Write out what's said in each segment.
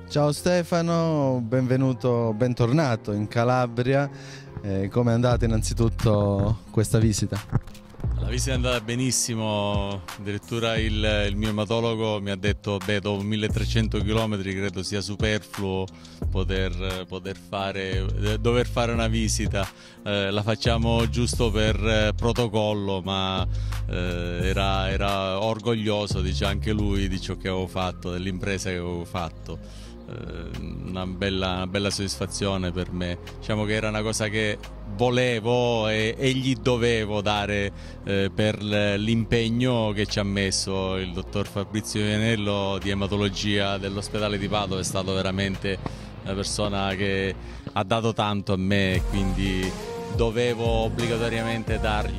Ciao Stefano, benvenuto, bentornato in Calabria. Come è andata innanzitutto questa visita? La visita è andata benissimo, addirittura il mio ematologo mi ha detto dopo 1300 km credo sia superfluo dover fare una visita, la facciamo giusto per protocollo, ma era orgoglioso, dice anche lui, di ciò che avevo fatto, dell'impresa che avevo fatto. Una bella soddisfazione per me. Diciamo che era una cosa che volevo e gli dovevo dare per l'impegno che ci ha messo il dottor Fabrizio Vianello di ematologia dell'ospedale di Padova. È stato veramente una persona che ha dato tanto a me, quindi dovevo obbligatoriamente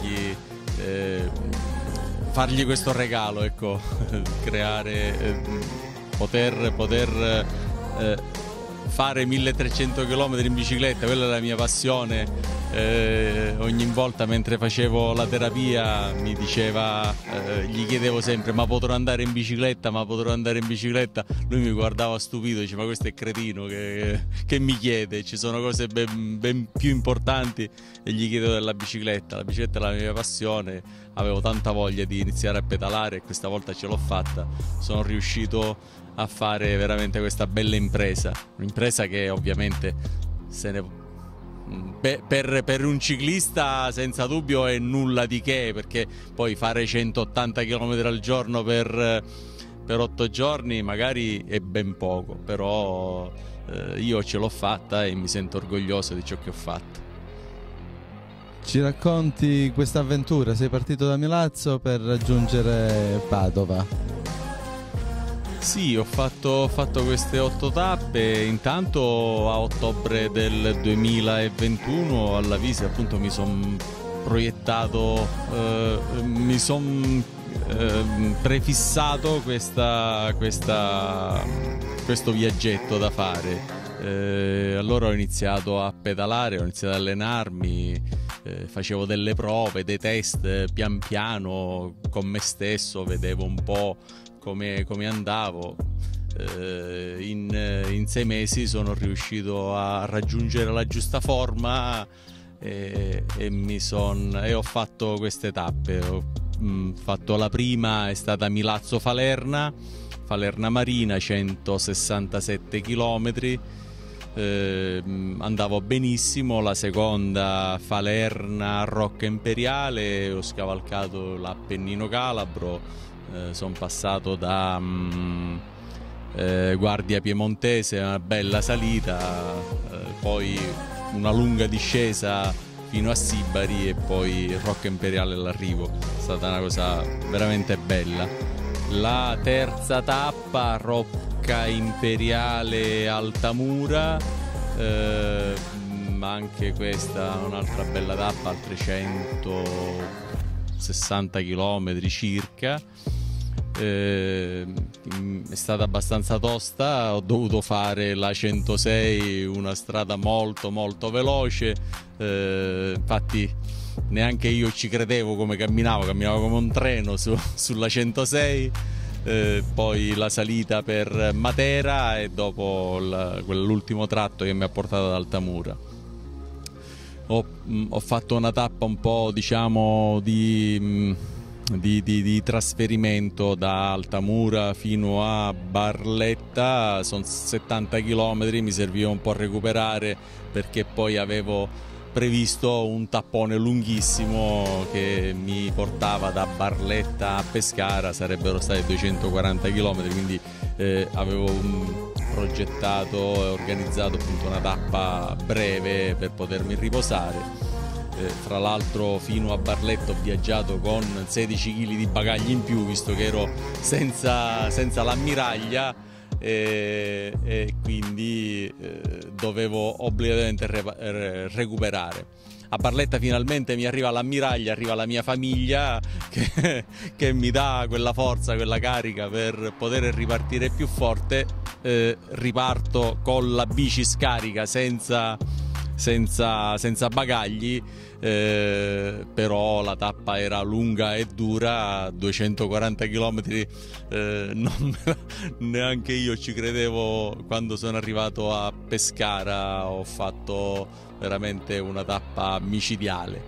fargli questo regalo, ecco, poter fare 1300 km in bicicletta, quella è la mia passione. Ogni volta mentre facevo la terapia mi diceva, gli chiedevo sempre ma potrò andare in bicicletta, lui mi guardava stupito, diceva ma questo è cretino che mi chiede, ci sono cose ben più importanti, e gli chiedo della bicicletta. La bicicletta è la mia passione, avevo tanta voglia di iniziare a pedalare e questa volta ce l'ho fatta, sono riuscito a fare veramente questa bella impresa, un'impresa che ovviamente per un ciclista senza dubbio è nulla di che, perché poi fare 180 km al giorno per 8 giorni magari è ben poco, però io ce l'ho fatta e mi sento orgoglioso di ciò che ho fatto. Ci racconti questa avventura? Sei partito da Milazzo per raggiungere Padova. Sì, ho fatto queste 8 tappe. Intanto a ottobre del 2021 alla visita appunto mi sono proiettato, mi sono prefissato questo viaggetto da fare. Allora ho iniziato a pedalare, ho iniziato ad allenarmi, facevo delle prove, dei test pian piano con me stesso, vedevo un po' come andavo. In 6 mesi sono riuscito a raggiungere la giusta forma e ho fatto queste tappe. Ho fatto la prima, è stata Milazzo-Falerna Marina, 167 km. Andavo benissimo. La seconda Falerna Rocca Imperiale, ho scavalcato l'Appennino Calabro. Sono passato da Guardia Piemontese, una bella salita, poi una lunga discesa fino a Sibari e poi Rocca Imperiale all'arrivo. È stata una cosa veramente bella. La terza tappa Rocca Imperiale Altamura, ma anche questa un'altra bella tappa, altri 160 km circa. È stata abbastanza tosta, ho dovuto fare la 106, una strada molto veloce, infatti neanche io ci credevo come camminavo come un treno sulla 106. Poi la salita per Matera e dopo quell'ultimo tratto che mi ha portato ad Altamura. Ho fatto una tappa un po', diciamo, di trasferimento da Altamura fino a Barletta. Sono 70 km, mi serviva un po' a recuperare perché poi avevo previsto un tappone lunghissimo che mi portava da Barletta a Pescara, sarebbero stati 240 km, quindi avevo progettato e organizzato appunto una tappa breve per potermi riposare. Tra l'altro fino a Barletta ho viaggiato con 16 kg di bagagli in più, visto che ero senza l'ammiraglia, e quindi dovevo obbligatoriamente recuperare. A Barletta finalmente mi arriva l'ammiraglia, arriva la mia famiglia che mi dà quella forza, quella carica per poter ripartire più forte. Riparto con la bici scarica senza senza bagagli, però la tappa era lunga e dura, 240 km, neanche io ci credevo quando sono arrivato a Pescara. Ho fatto veramente una tappa micidiale.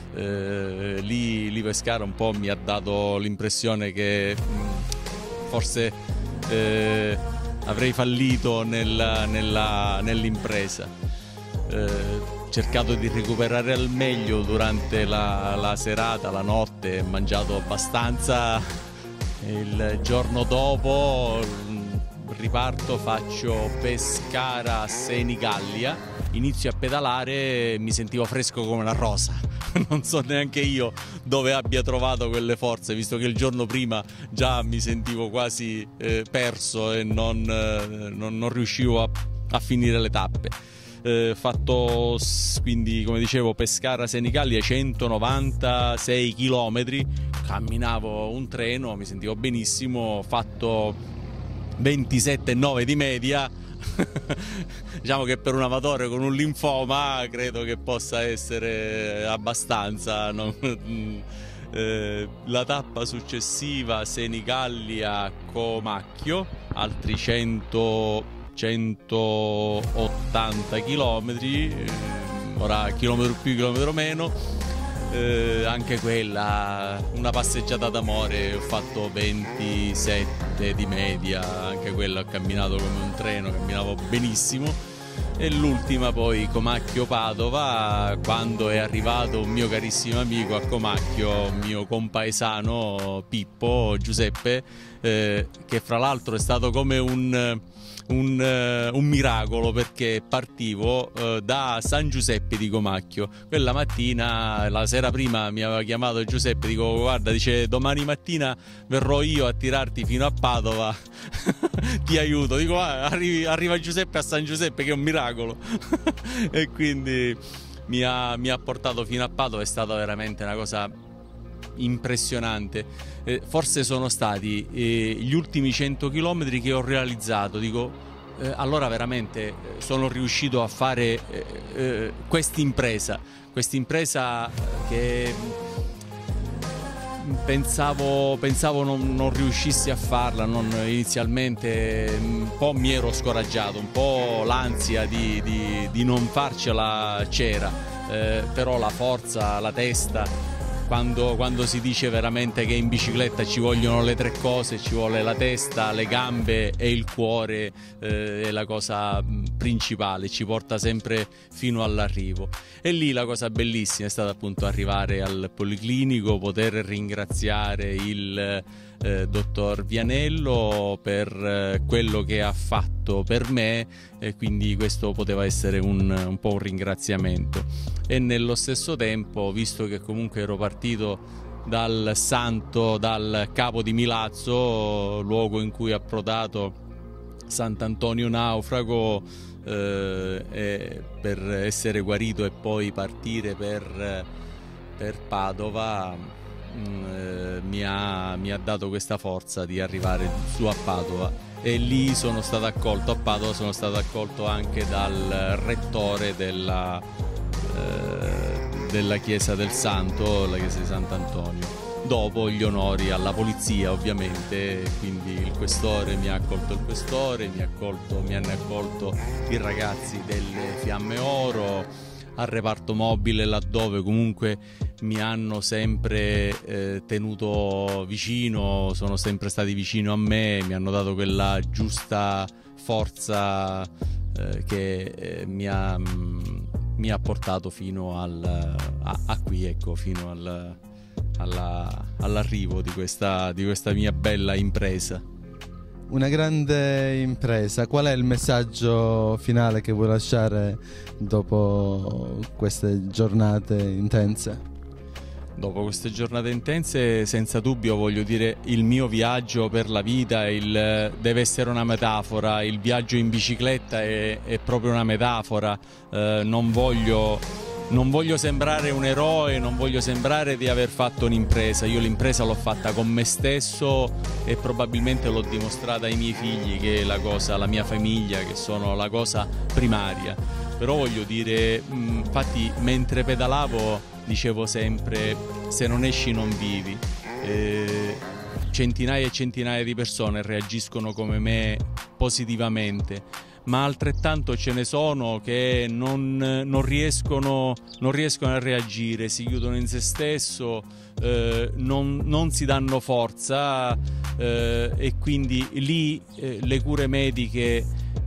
Lì Pescara un po' mi ha dato l'impressione che forse avrei fallito nell'impresa. Cercato di recuperare al meglio durante la serata, la notte, mangiato abbastanza. Il giorno dopo riparto, faccio Pescara-Senigallia, inizio a pedalare, mi sentivo fresco come una rosa. Non so neanche io dove abbia trovato quelle forze, visto che il giorno prima già mi sentivo quasi perso e non riuscivo a finire le tappe. Fatto quindi, come dicevo, Pescara-Senigallia, 196 km, camminavo un treno, mi sentivo benissimo, fatto 27,9 di media. Diciamo che per un amatore con un linfoma credo che possa essere abbastanza. La tappa successiva, Senigallia-Comacchio, altri 180 km, ora chilometro più, chilometro meno, anche quella una passeggiata d'amore. Ho fatto 27 di media, anche quella ho camminato come un treno, camminavo benissimo. E l'ultima poi Comacchio-Padova, quando è arrivato un mio carissimo amico a Comacchio, mio compaesano Pippo Giuseppe, che fra l'altro è stato come un miracolo, perché partivo da San Giuseppe di Comacchio. Quella mattina, la sera prima, mi aveva chiamato Giuseppe, dico guarda, dice domani mattina verrò io a tirarti fino a Padova, ti aiuto. Dico arriva Giuseppe a San Giuseppe, che è un miracolo. E quindi mi ha portato fino a Padova. È stata veramente una cosa impressionante. Forse sono stati gli ultimi 100 km che ho realizzato. Dico, allora veramente sono riuscito a fare quest'impresa che pensavo non riuscissi a farla. Inizialmente un po' mi ero scoraggiato, un po' l'ansia di non farcela c'era, però la forza, la testa. Quando si dice veramente che in bicicletta ci vogliono le tre cose, ci vuole la testa, le gambe e il cuore, è la cosa principale, ci porta sempre fino all'arrivo. E lì la cosa bellissima è stata appunto arrivare al Policlinico, poter ringraziare il dottor Vianello per quello che ha fatto per me, e quindi questo poteva essere un po' un ringraziamento. E nello stesso tempo, visto che comunque ero partito dal capo di Milazzo, luogo in cui ha approdato Sant'Antonio Naufrago, per essere guarito e poi partire per Padova, mi ha dato questa forza di arrivare su a Padova. E lì sono stato accolto, a Padova sono stato accolto anche dal rettore della chiesa del Santo, la chiesa di Sant'Antonio. Dopo gli onori alla polizia, ovviamente, quindi il questore mi ha accolto, mi hanno accolto i ragazzi delle Fiamme Oro, al reparto mobile, laddove comunque mi hanno sempre tenuto vicino, sono sempre stati vicino a me, mi hanno dato quella giusta forza che mi ha portato fino a qui, ecco, fino all'arrivo di questa mia bella impresa. Una grande impresa. Qual è il messaggio finale che vuoi lasciare dopo queste giornate intense? Dopo queste giornate intense, senza dubbio voglio dire, il mio viaggio per la vita deve essere una metafora. Il viaggio in bicicletta è proprio una metafora. Non voglio sembrare un eroe, non voglio sembrare di aver fatto un'impresa. Io l'impresa l'ho fatta con me stesso e probabilmente l'ho dimostrata ai miei figli, che è la mia famiglia, che sono la cosa primaria. però voglio dire, infatti mentre pedalavo dicevo sempre: se non esci non vivi. Centinaia e centinaia di persone reagiscono come me positivamente, ma altrettanto ce ne sono che non riescono a reagire, si chiudono in se stesso, non si danno forza, e quindi lì le cure mediche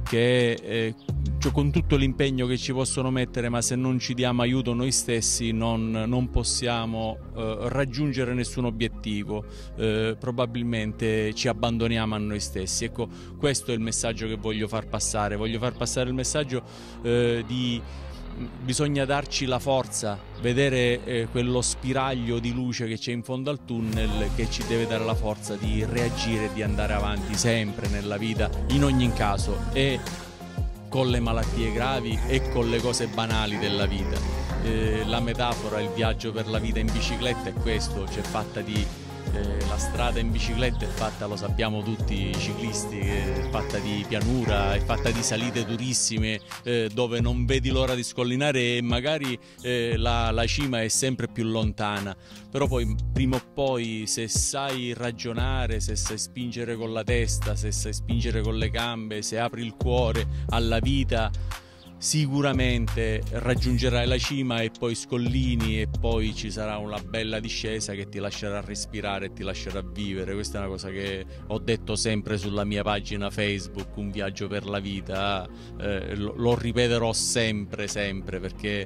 cioè, con tutto l'impegno che ci possono mettere, ma se non ci diamo aiuto noi stessi non possiamo raggiungere nessun obiettivo, probabilmente ci abbandoniamo a noi stessi. Ecco, questo è il messaggio che voglio far passare il messaggio di bisogna darci la forza, vedere quello spiraglio di luce che c'è in fondo al tunnel, che ci deve dare la forza di reagire e di andare avanti sempre nella vita, in ogni caso, e con le malattie gravi e con le cose banali della vita. La metafora, il viaggio per la vita in bicicletta è questo, c'è fatta di la strada in bicicletta è fatta, lo sappiamo tutti i ciclisti, è fatta di pianura, è fatta di salite durissime, dove non vedi l'ora di scollinare e magari la cima è sempre più lontana, però poi prima o poi, se sai ragionare, se sai spingere con la testa, se sai spingere con le gambe, se apri il cuore alla vita, sicuramente raggiungerai la cima e poi scollini e poi ci sarà una bella discesa che ti lascerà respirare e ti lascerà vivere. Questa è una cosa che ho detto sempre sulla mia pagina Facebook, un viaggio per la vita, lo ripeterò sempre perché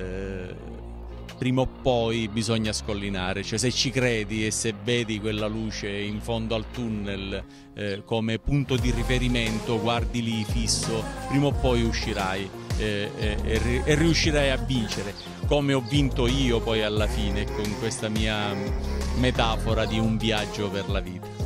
prima o poi bisogna scollinare, cioè se ci credi e se vedi quella luce in fondo al tunnel come punto di riferimento, guardi lì fisso, prima o poi uscirai e riuscirai a vincere, come ho vinto io poi alla fine, con questa mia metafora di un viaggio per la vita.